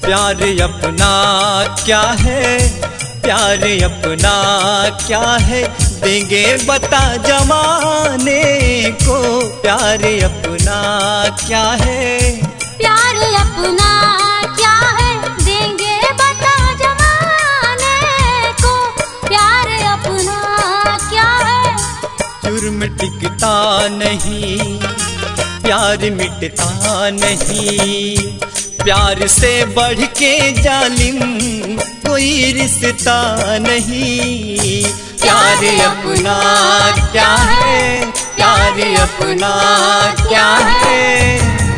प्यार अपना क्या है, प्यार अपना क्या है, देंगे बता जमाने को। प्यार अपना क्या है, प्यार अपना क्या है, देंगे बता जमाने को। प्यार अपना क्या है। जुर्म टिकता नहीं, प्यार मिटता नहीं, प्यार से बढ़ के जालिम कोई रिश्ता नहीं। प्यार अपना क्या है, प्यार अपना क्या है।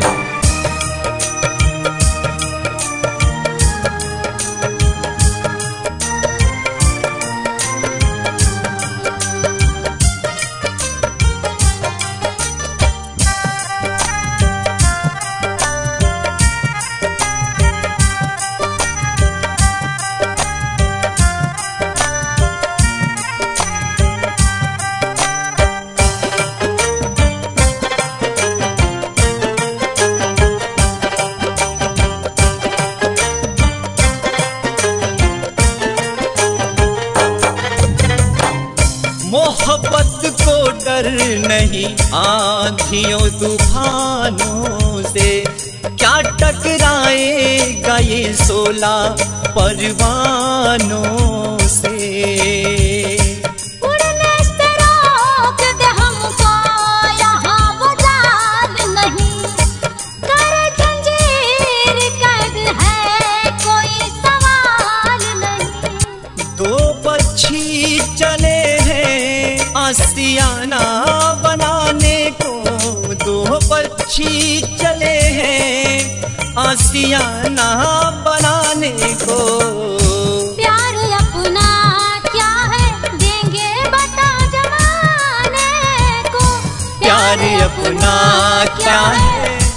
मोहब्बत को डर नहीं आँधियों तूफानों से, क्या टकराएगा ये 16 परवानों से। उड़ने से रोक दे हमको यहाँ वो जान नहीं, कर जंजीर कैद है कोई सवाल नहीं। दो पक्षी चले आसियाना बनाने को, दो पक्षी चले हैं आसियाना बनाने को। प्यार अपना क्या है, देंगे बता जमाने को। प्यार अपना क्या है।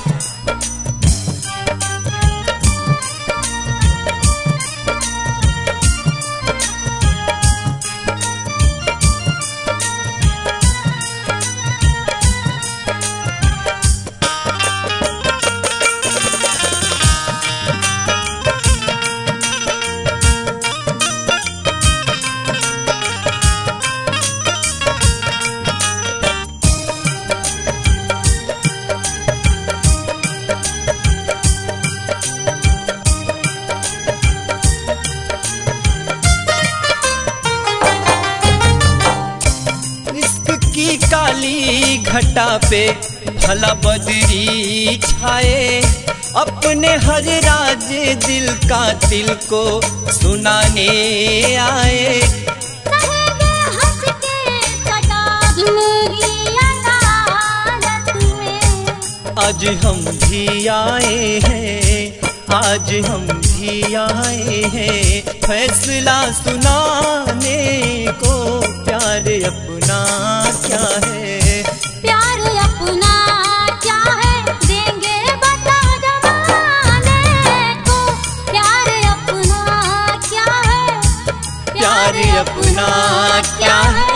काली घटा पे भला बदरी छाए, अपने हर राज दिल का दिल को सुनाने आए। कहेंगे हंस के कटा जिंदगी अदालत में। आज हम भी आए हैं, आज हम भी आए हैं फैसला सुनाने को। प्यार अपना क्या है, प्यार अपना क्या है, देंगे बता जमाने को। प्यार अपना क्या है, प्यार अपना क्या है।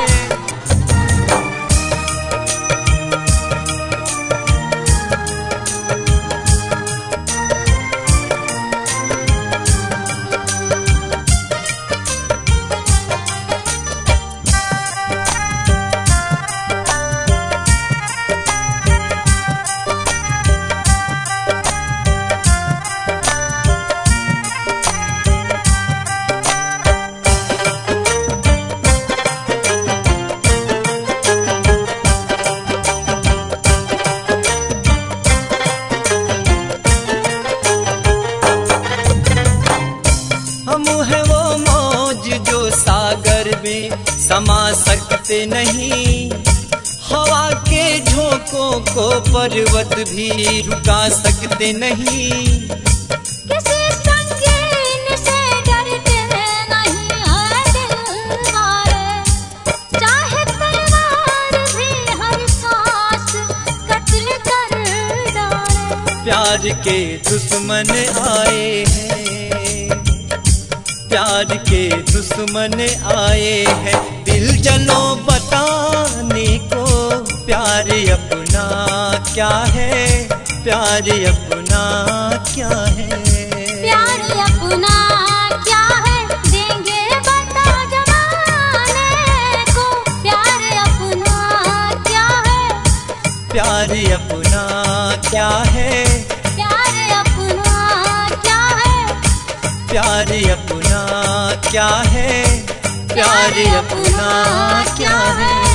समा सकते नहीं, हवा के झोंकों को पर्वत भी रुका सकते नहीं। किसी संगीन से डरते नहीं है दिलवारे, चाहे तलवार भी हर सांस कत्ल कर डाले। प्यार के दुश्मन आए हैं, प्यार के दुश्मन आए हैं, दिल जलो बताने को। प्यार अपना क्या है, प्यार अपना क्या है। प्यार प्यार अपना क्या है, प्यार अपना क्या है, प्यार अपना क्या है, प्यार अपना क्या है।